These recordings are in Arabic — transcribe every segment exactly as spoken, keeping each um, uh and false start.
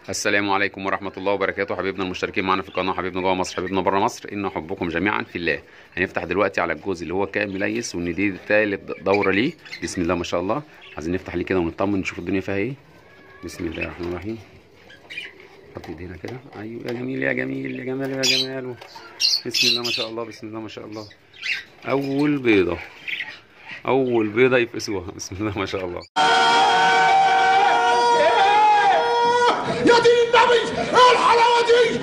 السلام عليكم ورحمة الله وبركاته. حبيبنا المشتركين معنا في القناة، حبيبنا جوه مصر، حبيبنا بره مصر، إن حبكم جميعا في الله. هنفتح دلوقتي على الجزء اللي هو كائن مليس، وإن دي تالت دورة ليه. بسم الله ما شاء الله. عايزين نفتح ليه كده ونطمن نشوف الدنيا فيها إيه. بسم الله الرحمن الرحيم. حط إيدينا كده. أيوه يا جميل يا جميل يا جمال يا جمال. بسم الله ما شاء الله. بسم الله ما شاء الله. أول بيضة أول بيضة يفقسوها. بسم الله ما شاء الله. يا دين النبي ايه الحلاوه دي؟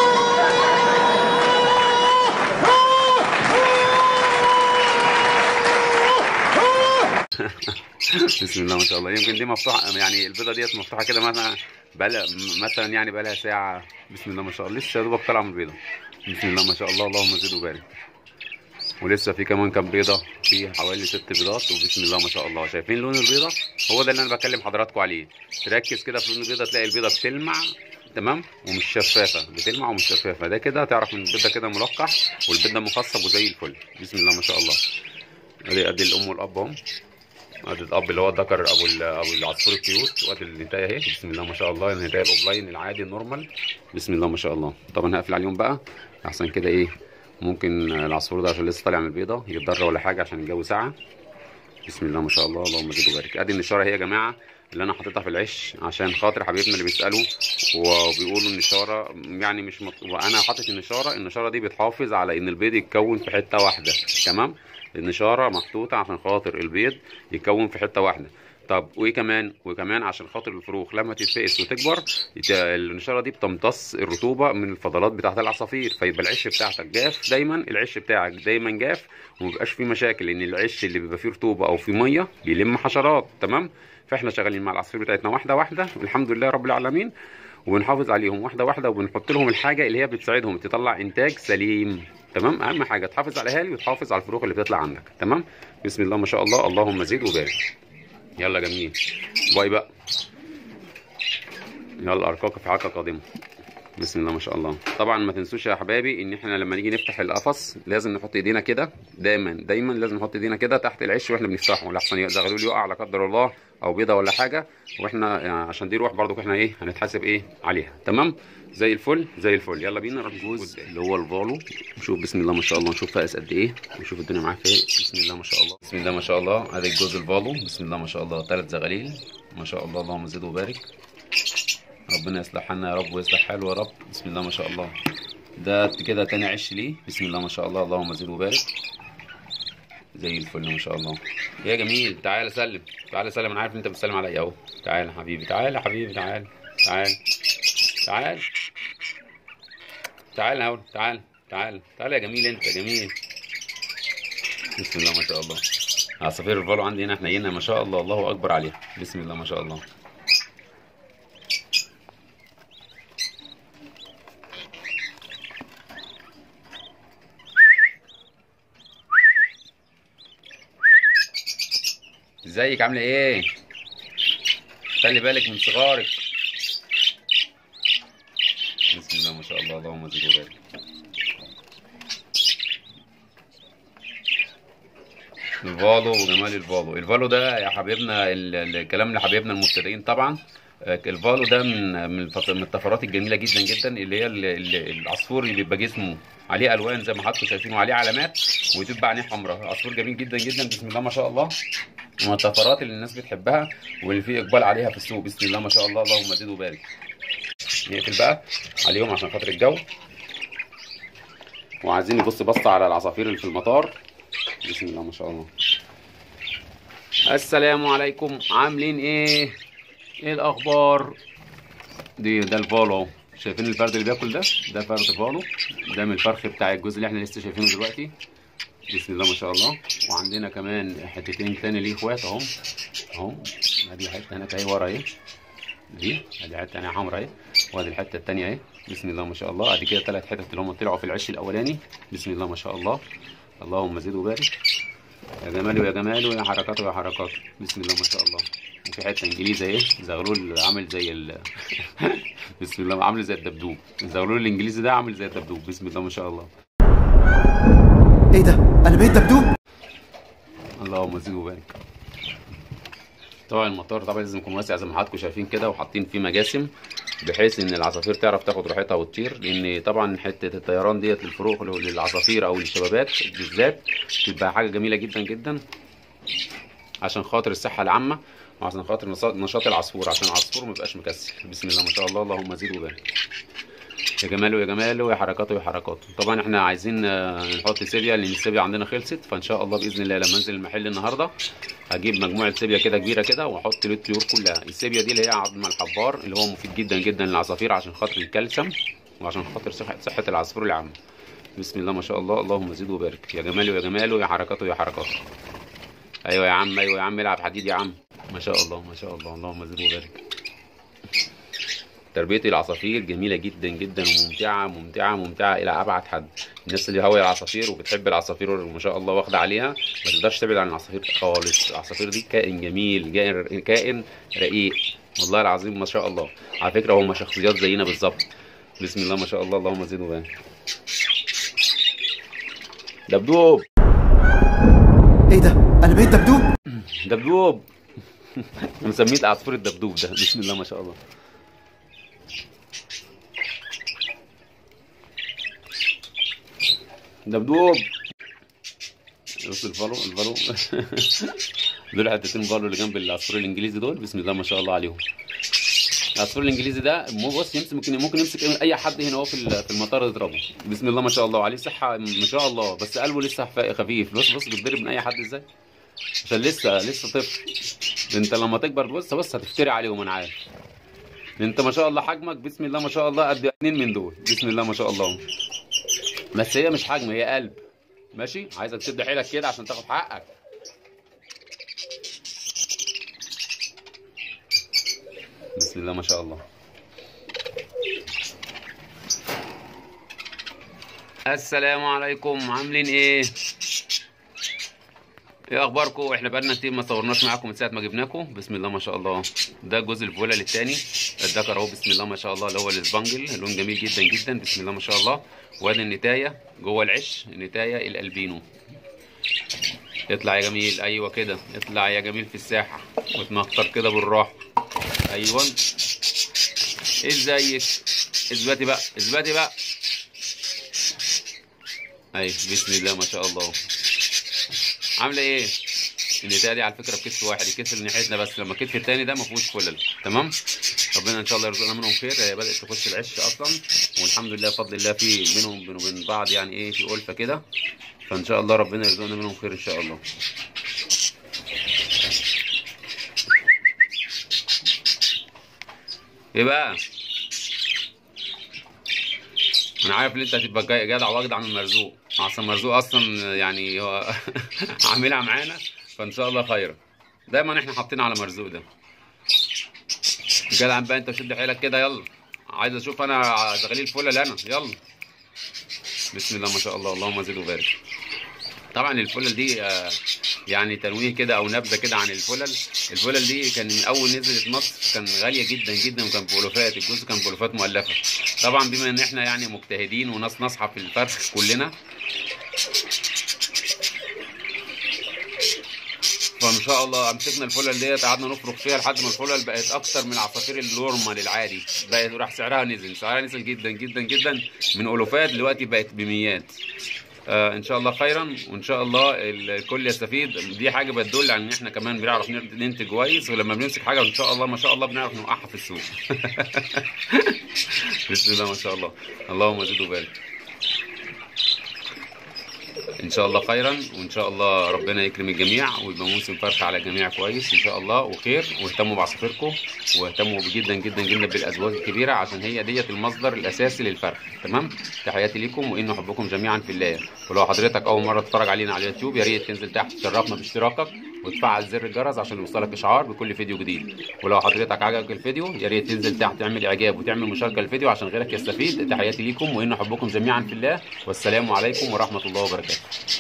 بسم الله ما شاء الله. يمكن دي مفتوحه، يعني البيضه ديت مفتوحه كده مثلا بقى مثلا يعني بقى لها ساعه. بسم الله ما شاء الله. لسه يا دوبك طالعه من البيضه. بسم الله ما شاء الله. اللهم زد وبارك. ولسه في كمان كام بيضه، في حوالي ست بيضات. وبسم الله ما شاء الله. شايفين لون البيضه؟ هو ده اللي انا بكلم حضراتكم عليه. تركز كده في لون البيضه، تلاقي البيضه بتلمع تمام ومش شفافه، بتلمع ومش شفافه. ده كده تعرف ان البيضه كده ملقح والبيض ده مخصب وزي الفل. بسم الله ما شاء الله. ادي ادي الام والاب اهم. ادي الاب اللي هو الذكر ابو ابو العصفور الكيوت، وادي النتايه اهي. بسم الله ما شاء الله. النتايه الاوفلاين العادي النورمال. بسم الله ما شاء الله. طبعا هقفل عليهم بقى احسن كده. ايه ممكن العصفور ده عشان لسه طالع من البيضه يتضر ولا حاجه عشان الجو ساقعه. بسم الله ما شاء الله. اللهم زد وبارك. ادي النشاره اهي يا جماعه اللي انا حاططها في العش عشان خاطر حبايبنا اللي بيسالوا وبيقولوا النشاره يعني مش مط... وانا حاطط النشاره. النشاره دي بتحافظ على ان البيض يتكون في حته واحده. تمام. النشاره محطوطه عشان خاطر البيض يتكون في حته واحده. طب وايه كمان؟ وكمان عشان خاطر الفروخ لما تتفقس وتكبر النشاره دي بتمتص الرطوبه من الفضلات بتاعه العصافير، فيبقى العش بتاعتك جاف دايما. العش بتاعك دايما جاف ومبيبقاش فيه مشاكل، لان العش اللي بيبقى فيه رطوبه او فيه ميه بيلم حشرات. تمام. فاحنا شغالين مع العصافير بتاعتنا واحده واحده الحمد لله رب العالمين، وبنحافظ عليهم واحده واحده، وبنحط لهم الحاجه اللي هي بتساعدهم تطلع انتاج سليم. تمام. اهم حاجه تحافظ على الاهالي وتحافظ على الفروخ اللي بتطلع عندك. تمام. بسم الله ما شاء الله. اللهم زد وبارك. يلا جميل. باي بقى. يلا ارقاك في حلقه قادمه. بسم الله ما شاء الله. طبعا ما تنسوش يا حبايبي ان احنا لما نيجي نفتح القفص لازم نحط ايدينا كده. دايما دايما لازم نحط ايدينا كده تحت العش واحنا بنفتحه، لحسن يزغلول يقع لا قدر الله او بيضه ولا حاجه. واحنا يعني عشان دي روح برضو احنا ايه هنتحاسب ايه عليها. تمام. زي الفل زي الفل. يلا بينا نروح الجزء اللي هو الفالو. نشوف بسم الله ما شاء الله. نشوف فاقس قد ايه ونشوف الدنيا معاه في ايه. بسم الله ما شاء الله. بسم الله ما شاء الله. ادي الجزء الفالو. بسم الله ما شاء الله. ثلاث زغاليل ما شاء الله. اللهم زد وبارك. ربنا يصلح حالنا يا رب ويصلح حاله يا رب. بسم الله ما شاء الله. ده كده تاني عش ليه. بسم الله ما شاء الله. اللهم زد وبارك. زي الفل ما شاء الله. يا جميل تعالى سلم. تعالى سلم. انا عارف ان انت بتسلم عليا اهو. تعالى يا حبيبي. تعالى يا حبيبي. تعالى تعالى تعالى تعالى اهو. تعالى تعالى تعالى يا جميل. انت يا جميل. بسم الله ما شاء الله. عصافير الفالو عندي هنا حنينه ما شاء الله. الله اكبر عليها. بسم الله ما شاء الله. ازيك عامله ايه؟ خلي بالك من صغارك. بسم الله ما شاء الله. اللهم زد وبارك. الفالو وجمال الفالو. الفالو ده يا حبيبنا الكلام لحبايبنا المبتدئين طبعا. الفالو ده من من من الطفرات الجميله جدا جدا، اللي هي العصفور اللي بيبقى جسمه عليه الوان زي ما حضراتكم شايفين وعليه علامات وتبقى عينيه حمراء. عصفور جميل جدا جدا. بسم الله ما شاء الله. ومن الطفرات اللي الناس بتحبها واللي فيه اقبال عليها في السوق. بسم الله ما شاء الله. اللهم زد وبارك. نقفل بقى عليهم عشان خاطر الجو، وعايزين نبص بصه على العصافير اللي في المطار. بسم الله ما شاء الله. السلام عليكم. عاملين ايه؟ ايه الاخبار؟ دي ده الفالو اهو. شايفين الفرد اللي بياكل ده؟ ده فرد فالو. ده من الفرخ بتاع الجزء اللي احنا لسه شايفينه دلوقتي. بسم الله ما شاء الله. وعندنا كمان حتتين تاني ليه اخوات اهم اهو. ادي حته هناك اهي ورا اهي. دي ادي حته هنا حمراء اهي، وادي الحته التانيه اهي. بسم الله ما شاء الله. ادي كده ثلاث حتت اللي هم طلعوا في العش الاولاني. بسم الله ما شاء الله. اللهم زد وبارك. يا جماله يا جماله يا حركاته يا حركاته. بسم الله ما شاء الله. وفي حته انجليزي اهي. زغلول عامل زي ال بسم الله عامل زي الدبدوب. الزغلول الانجليزي ده عامل زي الدبدوب. بسم الله ما شاء الله. ايه ده؟ انا بقيت دبدوب؟ اللهم زد وبارك. طبعا المطار طبعا لازم يكون واسع زي ما حضراتكم شايفين كده، وحاطين فيه مجاسم بحيث ان العصافير تعرف تاخد راحتها وتطير، لان طبعا حته الطيران ديت للفروخ للعصافير او للشبابات بالذات بتبقى حاجه جميله جدا جدا، عشان خاطر الصحه العامه وعشان خاطر نشاط العصفور، عشان العصفور ما يبقاش مكسل. بسم الله ما شاء الله، اللهم زد وبارك. يا جماله يا جماله يا حركاته يا حركاته. طبعا احنا عايزين نحط سيبيا لان السيبيا عندنا خلصت، فان شاء الله باذن الله لما انزل المحل النهارده هجيب مجموعه سيبيا كده كبيره كده واحط له الطيور كلها. السيبيا دي اللي هي عظم الحبار اللي هو مفيد جدا جدا للعصافير عشان خاطر الكالسيوم وعشان خاطر صحه صحه العصفور العامه. بسم الله ما شاء الله، اللهم زد وبارك. يا جماله يا جماله يا حركاته يا حركاته. ايوه يا عم، ايوه يا عم، العب حديد يا عم. ما شاء الله ما شاء الله، اللهم زد وبارك. تربية العصافير جميلة جدا جدا وممتعة ممتعة ممتعة إلى أبعد حد. الناس اللي هاوية العصافير وبتحب العصافير ما شاء الله واخدة عليها ما تقدرش تبعد عن العصافير خالص. العصافير دي كائن جميل، كائن كائن رقيق والله العظيم ما شاء الله. على فكرة هم شخصيات زينا بالظبط. بسم الله ما شاء الله، اللهم زد وبارك. دبدوب. ايه ده؟ أنا بقيت دبدوب؟ دبدوب. مسميه عصفور الدبدوب ده. بسم الله ما شاء الله. دبدوب. بص الفالو الفالو دول حتتين فالو اللي جنب العصفور الانجليزي دول. بسم الله ما شاء الله عليهم. العصفور الانجليزي ده بص يمسك ممكن ممكن يمسك اي حد هنا اهو في المطار يضربه. بسم الله ما شاء الله عليه، صحه ما شاء الله، بس قلبه لسه خفيف. بص بص بيتضرب من اي حد ازاي عشان لسه لسه طفل. انت لما تكبر بص بص هتفتري عليهم انا عارف. انت ما شاء الله حجمك بسم الله ما شاء الله قد اتنين من دول. بسم الله ما شاء الله. بس هي مش حجم، هي قلب. ماشي، عايزك تشد حيلك كده عشان تاخد حقك. بسم الله ما شاء الله. السلام عليكم، عاملين ايه؟ ايه اخباركم؟ احنا بقالنا كتير ما صورناش معاكم من ساعه ما جبناكم. بسم الله ما شاء الله. ده جزء الفولل الثاني، الذكر اهو. بسم الله ما شاء الله، اللي هو الاسبانجل، لون جميل جدا جدا. بسم الله ما شاء الله. وادي النتايه جوه العش، النتايه الالبينو. اطلع يا جميل، ايوه كده، اطلع يا جميل في الساحه وتنخطر كده بالراحه. ايوه، ازيك؟ اثبتي بقى، اثبتي بقى. ايوه بسم الله ما شاء الله. عامله ايه؟ النتايه دي على فكره بكتف واحد، الكتف اللي ناحيتنا بس، لما الكتف التاني ده ما فيهوش فلل. تمام؟ ربنا ان شاء الله يرزقنا منهم خير. هي بدات تخش العش اصلا والحمد لله بفضل الله في بينهم وبين بعض يعني ايه في ألفة كده، فان شاء الله ربنا يرزقنا منهم خير ان شاء الله. ايه بقى؟ انا عارف ان انت هتبقى جدع واجدع من مرزوق، عشان مرزوق اصلا يعني هو عاملها معانا، فان شاء الله خير. دايما احنا حاطين على مرزوق ده. جدع بقى انت، شد حيلك كده يلا. عايز اشوف انا زغاليل الفله انا، يلا. بسم الله ما شاء الله، اللهم زد وبارك. طبعا الفلل دي يعني تنويه كده او نبذه كده عن الفلل. الفلل دي كان من اول نزلت مصر كان غاليه جدا جدا وكان بألوفات، الجزء كان بألوفات مؤلفه. طبعا بما ان احنا يعني مجتهدين وناس نصحى في الفرخ كلنا، فان شاء الله مسكنا الفلل ديت قعدنا نفرق فيها لحد ما الفلل بقت اكتر من العصافير النورمال العادي، بقت راح سعرها نزل، سعرها نزل جدا جدا جدا من ألوفات دلوقتي بقت بميات. آه ان شاء الله خيرا، وان شاء الله الكل يستفيد. دي حاجه بتدل على ان احنا كمان بنعرف ننتج كويس، ولما بنمسك حاجه ان شاء الله ما شاء الله بنعرف نوقعها في السوق. بسم الله ما شاء الله، اللهم زد وبارك. ان شاء الله خيرا، وان شاء الله ربنا يكرم الجميع ويبقى موسم فرخ على الجميع كويس ان شاء الله وخير. واهتموا بعصافيركم واهتموا جدا جدا جدا بالازواج الكبيره، عشان هي ديت المصدر الاساسي للفرخ. تمام؟ تحياتي ليكم وان احبكم جميعا في الله. ولو حضرتك اول مره تتفرج علينا على اليوتيوب يا ريت تنزل تحت تشرفنا باشتراكك وتفعل زر الجرس عشان يوصلك اشعار بكل فيديو جديد. ولو حضرتك عجبك الفيديو يا ريت تنزل تحت تعمل اعجاب وتعمل مشاركه للفيديو عشان غيرك يستفيد. تحياتي ليكم وان احبكم جميعا في الله، والسلام عليكم ورحمه الله وبركاته.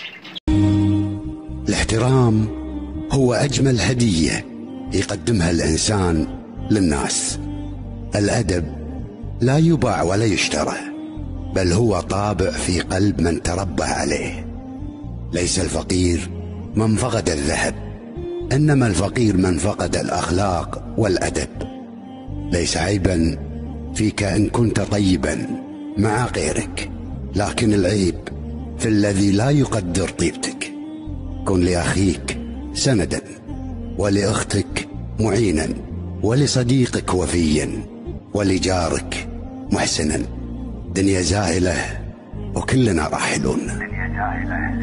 الاحترام هو أجمل هدية يقدمها الإنسان للناس. الأدب لا يباع ولا يشترى، بل هو طابع في قلب من تربى عليه. ليس الفقير من فقد الذهب، إنما الفقير من فقد الأخلاق والأدب. ليس عيبا فيك إن كنت طيبا مع غيرك، لكن العيب في الذي لا يقدر طيبتك. كن لأخيك سندا، ولأختك معينا، ولصديقك وفيا، ولجارك محسنا. دنيا زائلة وكلنا راحلون.